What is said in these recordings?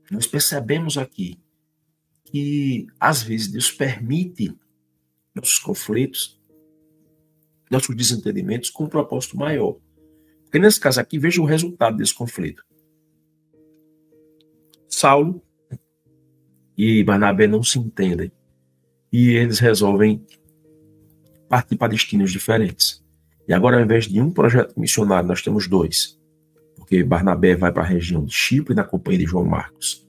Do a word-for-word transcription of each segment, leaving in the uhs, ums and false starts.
nós percebemos aqui que, às vezes, Deus permite nossos conflitos, nossos desentendimentos com um propósito maior. Porque nesse caso aqui, veja o resultado desse conflito. Saulo e Barnabé não se entendem. E eles resolvem partir para destinos diferentes. E agora, ao invés de um projeto missionário, nós temos dois. Porque Barnabé vai para a região de Chipre na companhia de João Marcos.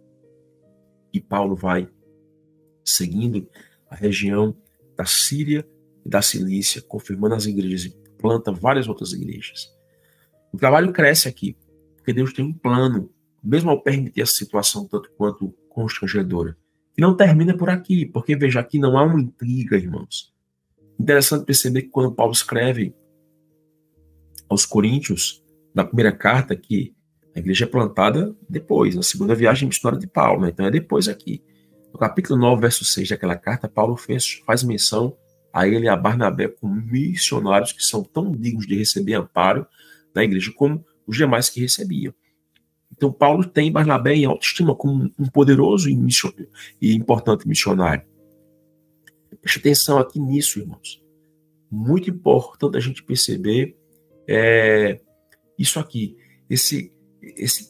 E Paulo vai seguindo a região da Síria e da Cilícia, confirmando as igrejas, e planta várias outras igrejas. O trabalho cresce aqui, porque Deus tem um plano, mesmo ao permitir essa situação tanto quanto constrangedora. E não termina por aqui, porque veja, aqui não há uma intriga, irmãos. Interessante perceber que quando Paulo escreve aos Coríntios, na primeira carta, que a igreja é plantada depois, na segunda viagem missionária de Paulo, né? Então é depois aqui. No capítulo nove, verso seis daquela carta, Paulo fez, faz menção a ele e a Barnabé como missionários que são tão dignos de receber amparo da igreja como os demais que recebiam. Então Paulo tem Barnabé em autoestima como um poderoso e, e importante missionário. Preste atenção aqui nisso, irmãos. Muito importante a gente perceber é, isso aqui, esse, esse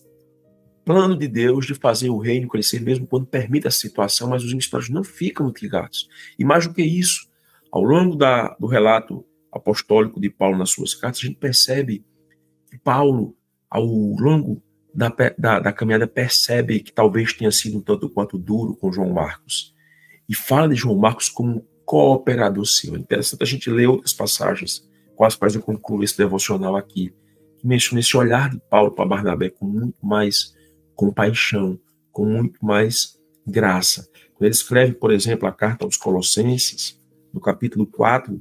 plano de Deus de fazer o reino crescer mesmo quando permite a situação, mas os missionários não ficam intrigados. E mais do que isso, ao longo da, do relato apostólico de Paulo nas suas cartas, a gente percebe que Paulo, ao longo da, da, da caminhada, percebe que talvez tenha sido um tanto quanto duro com João Marcos. E fala de João Marcos como um cooperador seu. É interessante a gente ler outras passagens com as quais eu concluo esse devocional aqui, que menciona esse olhar de Paulo para Barnabé com muito mais compaixão, com muito mais graça. Quando ele escreve, por exemplo, a carta aos Colossenses, no capítulo quatro,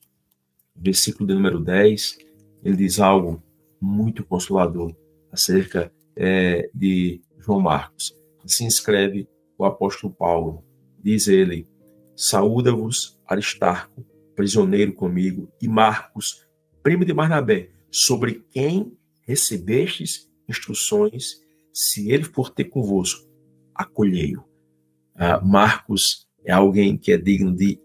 versículo de número dez, ele diz algo muito consolador acerca é, de João Marcos. Assim escreve o apóstolo Paulo. Diz ele: saúda-vos Aristarco, prisioneiro comigo, e Marcos, primo de Barnabé, sobre quem recebestes instruções. Se ele for ter convosco, acolhei-o. Ah, Marcos é alguém que é digno de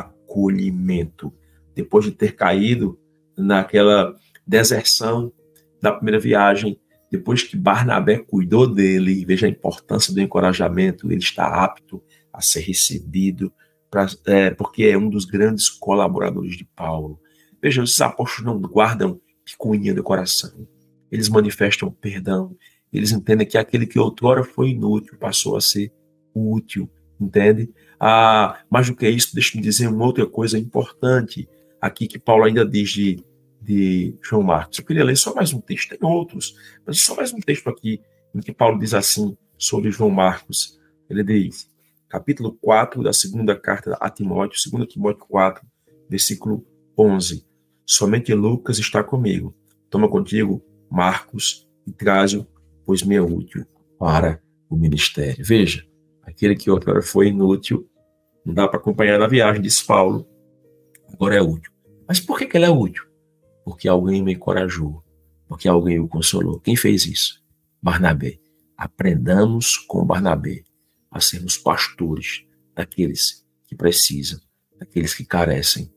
acolhimento. Depois de ter caído naquela deserção da primeira viagem, depois que Barnabé cuidou dele, veja a importância do encorajamento, ele está apto a ser recebido, pra, é, porque é um dos grandes colaboradores de Paulo. Veja, esses apóstolos não guardam picuinha do coração. Eles manifestam perdão. Eles entendem que aquele que outrora foi inútil passou a ser útil, entende? Ah, mais do que isso, deixa-me dizer uma outra coisa importante aqui que Paulo ainda diz de, de João Marcos. Eu queria ler só mais um texto, tem outros, mas só mais um texto aqui em que Paulo diz assim sobre João Marcos. Ele diz, capítulo quatro da segunda carta a Timóteo, segunda Timóteo quatro, versículo onze. Somente Lucas está comigo. Toma contigo Marcos e traze-o, pois me é útil para o ministério. Veja, aquele que outrora foi inútil, não dá para acompanhar na viagem, diz Paulo, agora é útil. Mas por que, que ele é útil? Porque alguém me encorajou, porque alguém o consolou. Quem fez isso? Barnabé. Aprendamos com Barnabé a sermos pastores daqueles que precisam, daqueles que carecem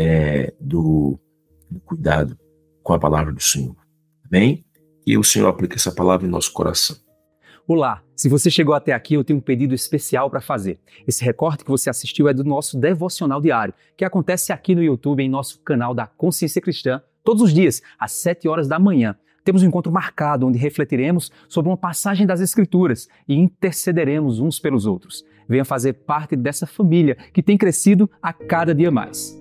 é, do, do cuidado com a palavra do Senhor. Amém? E o Senhor aplica essa palavra em nosso coração. Olá, se você chegou até aqui, eu tenho um pedido especial para fazer. Esse recorte que você assistiu é do nosso devocional diário, que acontece aqui no YouTube, em nosso canal da Consciência Cristã, todos os dias, às sete horas da manhã. Temos um encontro marcado, onde refletiremos sobre uma passagem das Escrituras e intercederemos uns pelos outros. Venha fazer parte dessa família que tem crescido a cada dia mais.